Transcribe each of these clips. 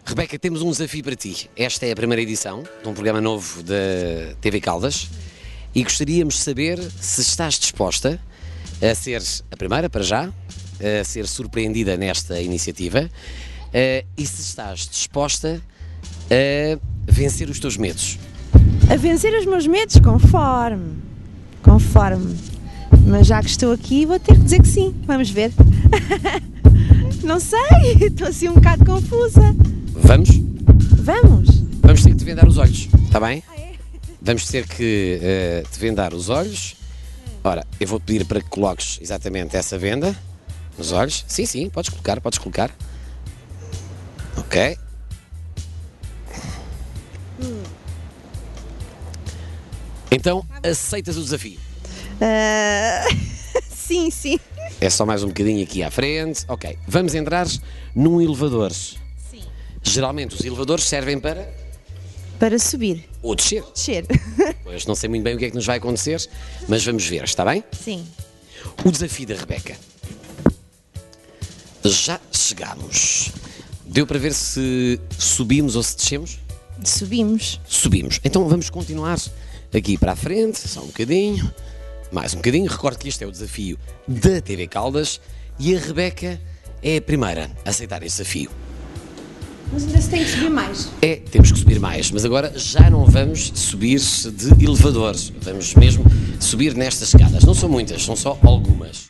Rebeca, temos um desafio para ti. Esta é a primeira edição de um programa novo da TV Caldas e gostaríamos de saber se estás disposta a ser a primeira, para já, a ser surpreendida nesta iniciativa e se estás disposta a vencer os teus medos. A vencer os meus medos? Conforme. Mas já que estou aqui, vou ter que dizer que sim. Vamos ver. Não sei, estou assim um bocado confusa. Vamos? Vamos? Vamos ter que te vendar os olhos, está bem? Ah, é? Vamos ter que te vendar os olhos. Ora, eu vou pedir para que coloques exatamente essa venda nos olhos. Sim, podes colocar. Ok. Então, aceitas o desafio? Sim. É só mais um bocadinho aqui à frente. Ok, vamos entrar num elevador. Sim. Geralmente os elevadores servem para... Para subir. ou descer. Descer. Pois não sei muito bem o que é que nos vai acontecer, mas vamos ver, está bem? Sim. O desafio da Rebeca. Já chegámos. Deu para ver se subimos ou se descemos? Subimos. Subimos. Então vamos continuar aqui para a frente, só um bocadinho. Mais um bocadinho. Recordo que este é o desafio da TV Caldas e a Rebeca é a primeira a aceitar esse desafio. Mas ainda se tem que subir mais. Temos que subir mais, mas agora já não vamos subir de elevadores. Vamos mesmo subir nestas escadas. Não são muitas, são só algumas.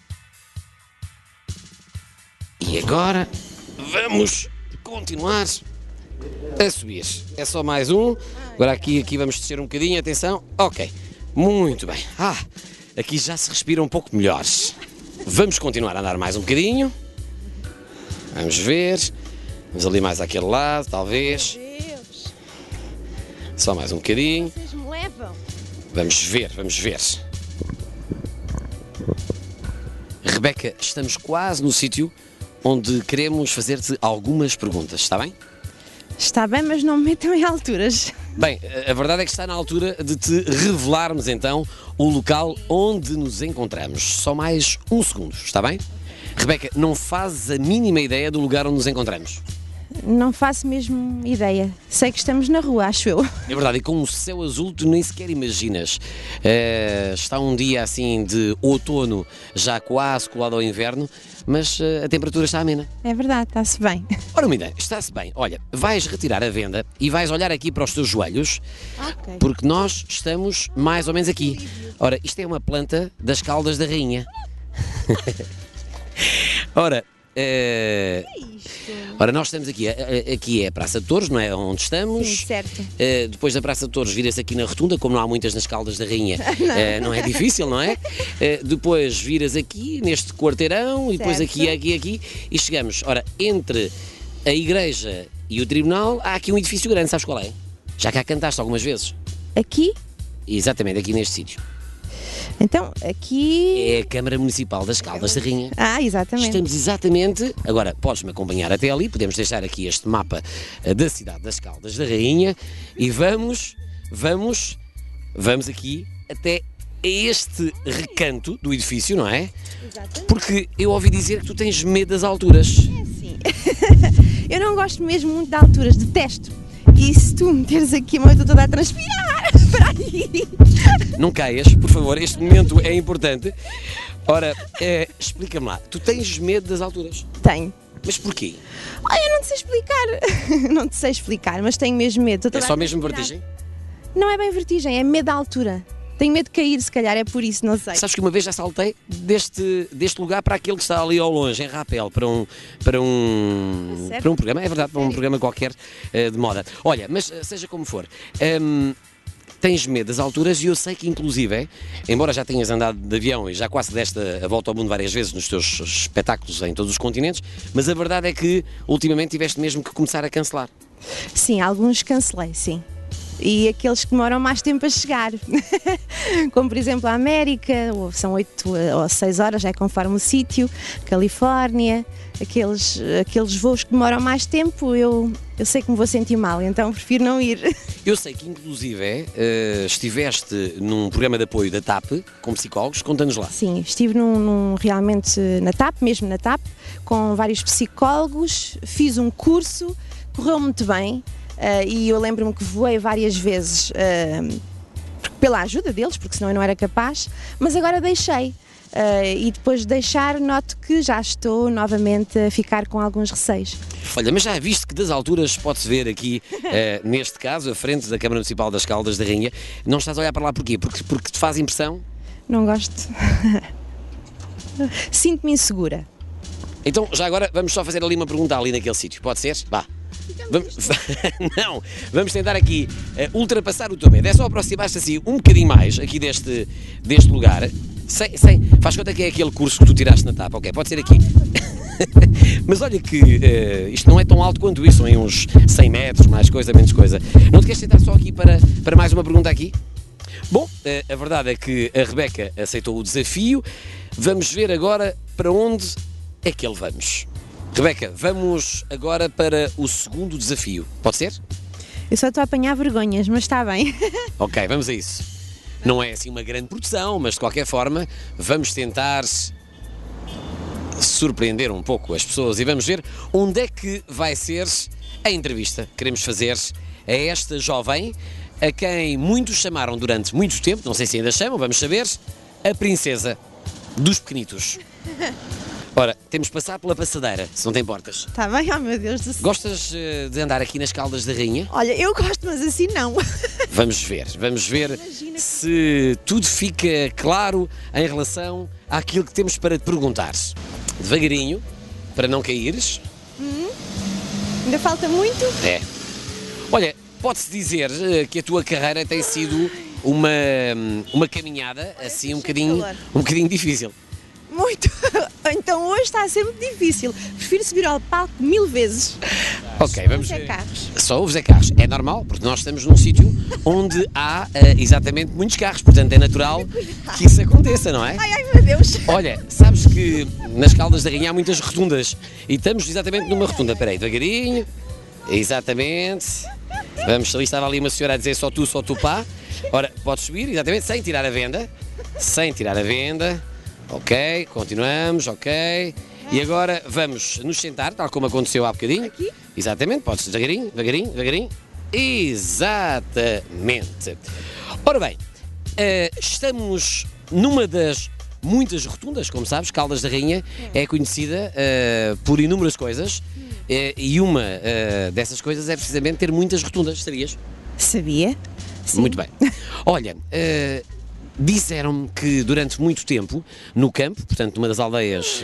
E agora vamos continuar a subir. É só mais um. Agora aqui vamos descer um bocadinho, atenção. Ok, muito bem. Aqui já se respira um pouco melhor. Vamos continuar a andar mais um bocadinho. Vamos ver. Vamos ali mais àquele lado, talvez. Meu Deus. Só mais um bocadinho. Vocês me levam. Vamos ver. Rebeca, estamos quase no sítio onde queremos fazer-te algumas perguntas, está bem? Está bem, mas não me metam em alturas. Bem, a verdade é que está na altura de te revelarmos então o local onde nos encontramos. Só mais um segundo, está bem? Rebeca, não fazes a mínima ideia do lugar onde nos encontramos? Não faço mesmo ideia. Sei que estamos na rua, acho eu. É verdade, e com o céu azul tu nem sequer imaginas. Está um dia assim de outono, já quase colado ao inverno, mas a temperatura está amena. É verdade, está-se bem. Ora, Mida, está-se bem. Olha, vais retirar a venda e vais olhar aqui para os teus joelhos, Ok. porque nós estamos mais ou menos aqui. Ora, isto é uma planta das Caldas da Rainha. Ora, nós estamos aqui, aqui é a Praça de Touros, não é onde estamos? Sim, certo. Depois da Praça de Touros vira-se aqui na Rotunda, como não há muitas nas Caldas da Rainha, não é difícil, não é? Depois viras aqui, neste quarteirão, e depois Certo. aqui, e chegamos, ora, entre a igreja e o tribunal, há aqui um edifício grande, sabes qual é? Já cá cantaste algumas vezes. Aqui? Exatamente, aqui neste sítio. Então, aqui... É a Câmara Municipal das Caldas da Rainha. Exatamente. Estamos exatamente, agora podes-me acompanhar até ali, podemos deixar aqui este mapa da cidade das Caldas da Rainha e vamos aqui até a este recanto do edifício, não é? Exatamente. Porque eu ouvi dizer que tu tens medo das alturas. Sim. Eu não gosto mesmo muito de alturas, detesto. E se tu meteres aqui a mão, eu estou toda a transpirar. Espera aí. Não caias, por favor, este momento é importante. Ora, explica-me lá, tu tens medo das alturas? Tenho. Mas porquê? Eu não te sei explicar. Não te sei explicar, mas tenho mesmo medo. Estou É toda só a mesmo transpirar. vertigem? Não é bem vertigem, é medo da altura. Tenho medo de cair, se calhar, é por isso, não sei. Sabes que uma vez já saltei deste lugar para aquele que está ali ao longe, em rapel, para um Certo? programa, é verdade, para um programa qualquer de moda. Olha, mas seja como for, tens medo das alturas e eu sei que inclusive, embora já tenhas andado de avião e já quase deste a volta ao mundo várias vezes nos teus espetáculos em todos os continentes, mas a verdade é que ultimamente tiveste mesmo que começar a cancelar. Sim, alguns cancelei, sim. E aqueles que demoram mais tempo a chegar, como por exemplo a América, são 8 ou 6 horas, já é conforme o sítio, Califórnia, aqueles voos que demoram mais tempo, eu sei que me vou sentir mal, então prefiro não ir. Eu sei que inclusive estiveste num programa de apoio da TAP com psicólogos, conta-nos lá. Sim, estive realmente na TAP, mesmo na TAP, com vários psicólogos, fiz um curso correu muito bem e eu lembro-me que voei várias vezes pela ajuda deles, porque senão eu não era capaz, mas agora deixei. E depois de deixar, noto que já estou novamente a ficar com alguns receios. Olha, mas já viste que das alturas pode-se ver aqui, neste caso, à frente da Câmara Municipal das Caldas da Rainha, não estás a olhar para lá porquê? Porque te faz impressão? Não gosto. Sinto-me insegura. Então, já agora, vamos só fazer ali uma pergunta ali naquele sítio, pode ser? Vá. Não, vamos tentar aqui ultrapassar o teu medo. É só aproximar-te assim um bocadinho mais aqui deste lugar. Faz conta que é aquele curso que tu tiraste na TAP, ok? Pode ser aqui. Mas olha que isto não é tão alto quanto isso, são em uns 100 metros, mais coisa, menos coisa. Não te queres sentar só aqui para mais uma pergunta aqui? Bom, a verdade é que a Rebeca aceitou o desafio. Vamos ver agora para onde é que ele vamos. Rebeca, vamos agora para o segundo desafio. Pode ser? Eu só estou a apanhar vergonhas, mas está bem. Ok, vamos a isso. Não é assim uma grande produção, mas de qualquer forma vamos tentar surpreender um pouco as pessoas e vamos ver onde é que vai ser a entrevista que queremos fazer a esta jovem, a quem muitos chamaram durante muito tempo, não sei se ainda chamam, vamos saber, a princesa dos pequenitos. Ora, temos de passar pela passadeira, se não tem portas. Está bem? Oh meu Deus do céu. Gostas de andar aqui nas Caldas da Rainha? Olha, eu gosto, mas assim não. Vamos ver se tudo fica claro em relação àquilo que temos para te perguntar. Devagarinho, para não caíres. Ainda falta muito? É. Olha, pode-se dizer que a tua carreira tem sido uma caminhada assim um bocadinho difícil. Muito. Então hoje está a ser muito difícil. Prefiro subir ao palco 1000 vezes. Ok, vamos ver. Carros. Só ouves carros. É normal, porque nós estamos num sítio onde há exatamente muitos carros, portanto é natural que isso aconteça, não é? Ai, meu Deus. Olha, sabes que nas Caldas da Rainha há muitas rotundas e estamos exatamente numa rotunda. Espera aí, devagarinho. Exatamente. Vamos, ali estava ali uma senhora a dizer só tu pá. Ora, podes subir, exatamente, sem tirar a venda. Sem tirar a venda. Ok, continuamos, ok. E agora vamos nos sentar, tal como aconteceu há bocadinho. Aqui? Exatamente, podes devagarinho, devagarinho, devagarinho. Exatamente. Ora bem, estamos numa das muitas rotundas, como sabes, Caldas da Rainha é conhecida por inúmeras coisas e uma dessas coisas é precisamente ter muitas rotundas, sabias? Sabia? Sim. Muito bem. Olha, disseram-me que durante muito tempo, no campo, portanto numa das aldeias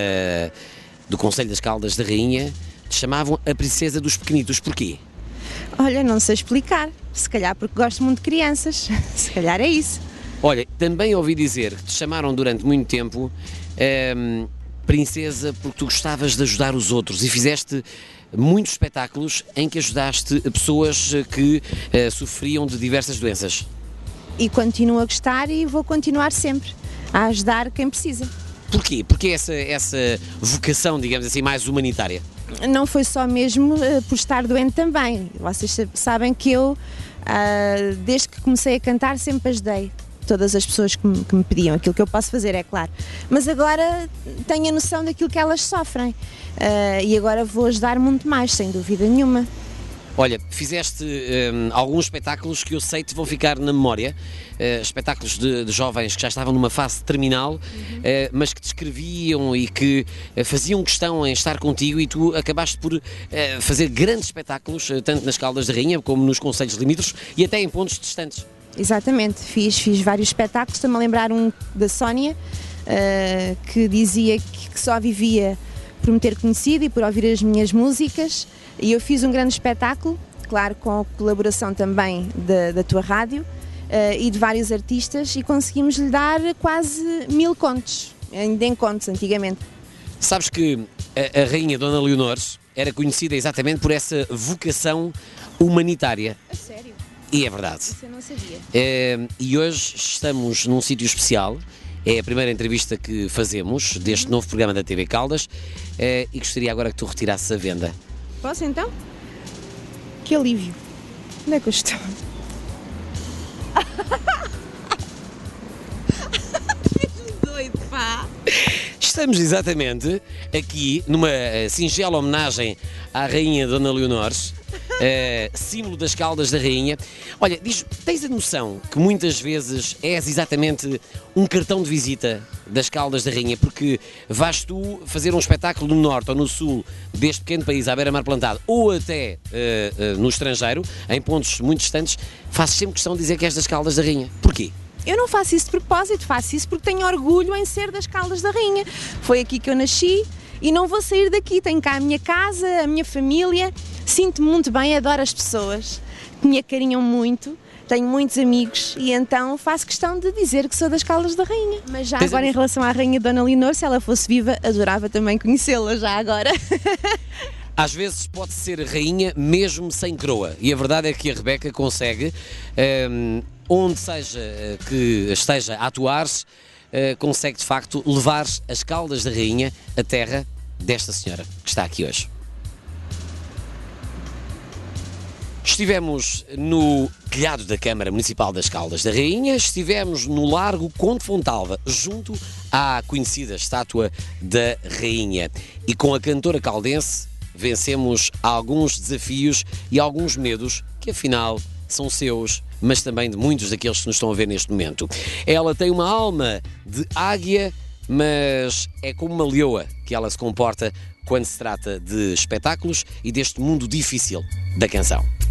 do Concelho das Caldas da Rainha, te chamavam a princesa dos pequenitos. Porquê? Olha, não sei explicar. Se calhar porque gosto muito de crianças. Se calhar é isso. Olha, também ouvi dizer que te chamaram durante muito tempo princesa porque tu gostavas de ajudar os outros e fizeste muitos espetáculos em que ajudaste pessoas que sofriam de diversas doenças. E continuo a gostar e vou continuar sempre a ajudar quem precisa. Porquê? Porque essa vocação, digamos assim, mais humanitária? Não foi só mesmo por estar doente também. Vocês sabem que eu, desde que comecei a cantar, sempre ajudei todas as pessoas que me pediam. Aquilo que eu posso fazer, é claro. Mas agora tenho a noção daquilo que elas sofrem. E agora vou ajudar muito mais, sem dúvida nenhuma. Olha, fizeste alguns espetáculos que eu sei te vão ficar na memória, espetáculos de jovens que já estavam numa fase terminal, mas que te escreviam e que faziam questão em estar contigo e tu acabaste por fazer grandes espetáculos, tanto nas Caldas da Rainha como nos concelhos limítrofes e até em pontos distantes. Exatamente, fiz vários espetáculos, estou-me a lembrar um da Sónia, que dizia que só vivia por me ter conhecido e por ouvir as minhas músicas. E eu fiz um grande espetáculo, claro, com a colaboração também da tua rádio e de vários artistas, e conseguimos lhe dar quase 1000 contos, ainda em contos antigamente. Sabes que a rainha Dona Leonor era conhecida exatamente por essa vocação humanitária. A sério? E é verdade. Isso eu não sabia. E hoje estamos num sítio especial. É a primeira entrevista que fazemos deste novo programa da TV Caldas e gostaria agora que tu retirasses a venda. Posso então? Que alívio. Onde é que eu estou? Que doido, pá! Isto Estamos exatamente aqui numa singela homenagem à Rainha Dona Leonor, símbolo das Caldas da Rainha. Olha, tens a noção que muitas vezes és exatamente um cartão de visita das Caldas da Rainha, porque vais tu fazer um espetáculo no norte ou no sul deste pequeno país, à beira-mar plantado, ou até no estrangeiro, em pontos muito distantes, fazes sempre questão de dizer que és das Caldas da Rainha. Porquê? Eu não faço isso de propósito, faço isso porque tenho orgulho em ser das Caldas da Rainha. Foi aqui que eu nasci e não vou sair daqui. Tenho cá a minha casa, a minha família, sinto-me muito bem, adoro as pessoas que me acarinham muito, tenho muitos amigos e então faço questão de dizer que sou das Caldas da Rainha. Mas já agora, em relação à Rainha Dona Leonor, se ela fosse viva, adorava também conhecê-la já agora. Às vezes pode ser rainha mesmo sem coroa, e a verdade é que a Rebeca consegue, onde seja que esteja a atuar, consegue de facto levar as Caldas da Rainha à terra desta senhora que está aqui hoje. Estivemos no telhado da Câmara Municipal das Caldas da Rainha, estivemos no Largo Conde Fontalva, junto à conhecida estátua da Rainha, e com a cantora caldense vencemos alguns desafios e alguns medos que afinal são seus, mas também de muitos daqueles que nos estão a ver neste momento. Ela tem uma alma de águia, mas é como uma leoa que ela se comporta quando se trata de espetáculos e deste mundo difícil da canção.